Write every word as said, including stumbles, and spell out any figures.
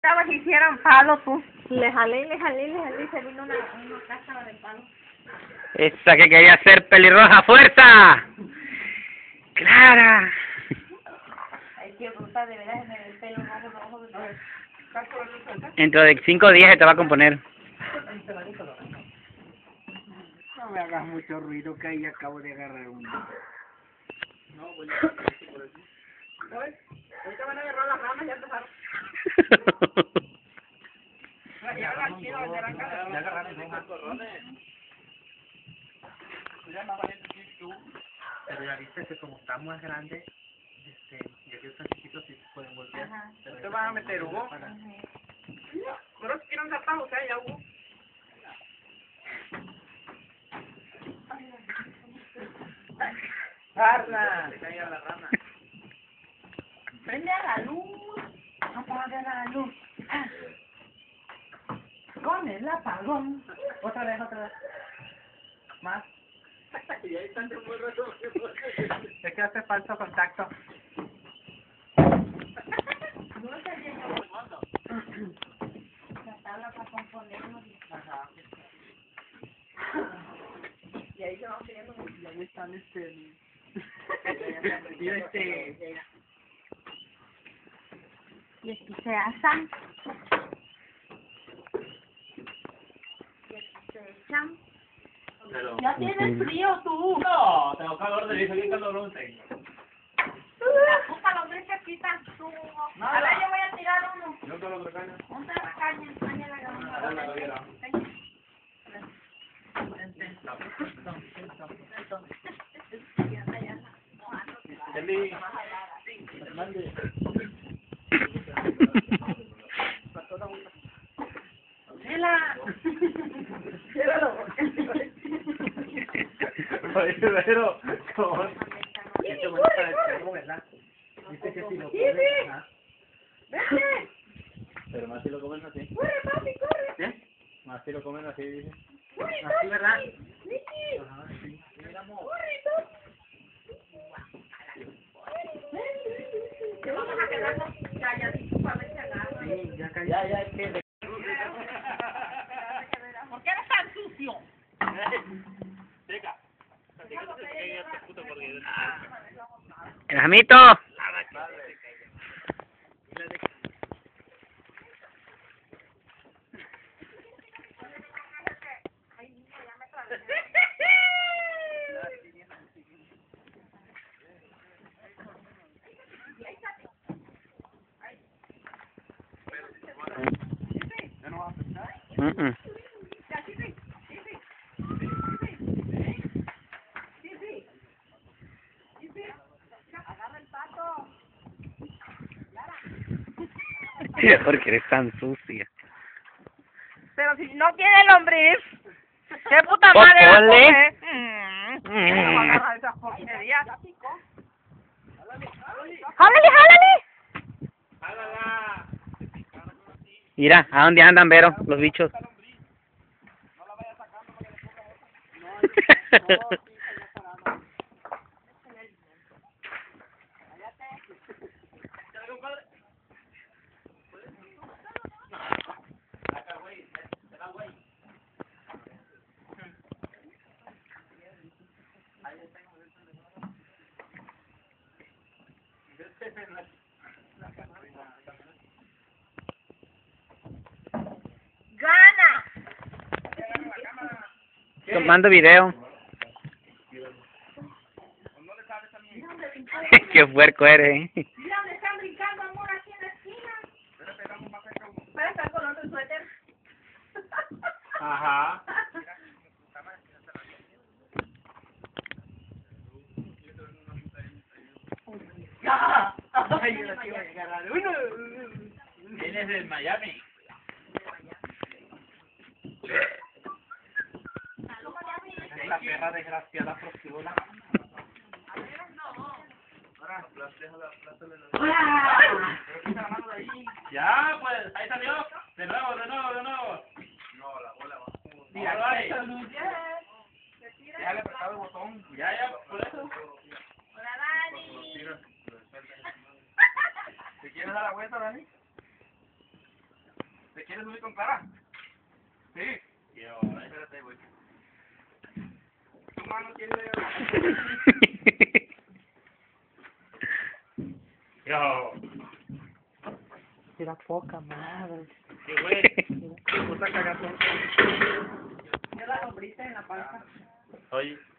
Estabas y hicieron palo tú. Le jalé, le jalé, le jalé y se vino una, una cáscara de palo. Esa que quería ser pelirroja, ¡fuerza! ¡Clara! Hay que bruta de veras en el pelo rojo, rojo, rojo. Dentro de cinco días se te va a componer. No me hagas mucho ruido que ahí acabo de agarrar uno. No, voy a por aquí. ¿Sabes? Ahorita van a agarrar las ramas y ya empezaron. Ya agarraron dos corrones. Tú ya más valiente que tú, pero ya viste que como está más grande, este, y aquí están chiquitos y se pueden voltear. ¿Te vas a meter, Hugo? Pero si quieren zapar, o sea, ya Hugo. ¡Carla! Se caiga la rana. Prende a la luz. Apaga la luz. Ah. Con el apagón. Otra vez, otra vez. Más. Y ahí están de muy rato. Es que hace falso contacto. No está viendo. La tabla para componernos. Ajá. Y ahí se van pidiendo y ahí están este... y este... Y aquí se asan. Y aquí se echan. Pero, Ya tienes frío tú. no, tengo calor de dice, ¿qué calor tengo? Ojalá hombre se quitan tú. Ahora yo voy a tirar uno. ¿No te lo otra caña? Ponte la caña, caña la Ah, la tuviera. Eli, mande. ¡Chela! Oye, pero, ¿cómo? Este bueno para el cerro, ¿verdad? Dice que si lo comes... Ajá. ¡Vete! Pero más si lo comen así. ¡Corre, papi, corre! ¿Qué? Más si lo comen así, dice. ¡Corre, Así, ¿verdad? Nicky! Ajá, sí. ¡Corre, papi! Te vamos a quedarnos calladitos para ver si agarra. Sí, ya cayó. Ya, ya, es que... ¿Por qué eres tan sucio? Seca. ¡El jamito! Mm -mm. Porque eres tan sucia. Pero si no tiene lombriz, ¿qué puta Pues madre va a ponle. comer? Mm. ¿Cómo agarra esas porquerías? ¡Jálale, jálale! ¡Jálala! Mira, ¿a dónde andan, Vero? Los bichos. ¡Gana! Tomando video. Qué puerco eres, ¿eh? Mira dónde están brincando, amor, aquí en la esquina. Espera, está con otro suéter. Ajá. ¡Ya! ¡Ay, ahora sí voy a agarrar uno! Vienes del Miami. La perra desgraciada prosiguió. Ya, pues, ahí salió. De nuevo, de nuevo, de nuevo. No, la bola va. Mira, ahí. Déjale apretar el botón. Ya, ya, por eso. Hola, Dani. ¿Te quieres dar la vuelta, Dani? ¿Te quieres subir con Clara? Sí. Yo, Espérate, voy. Tu mano quiere... yo. Era poca madre. ¿Qué güey? Qué puta cagazón. Yo la lombriz en la panza. Oye.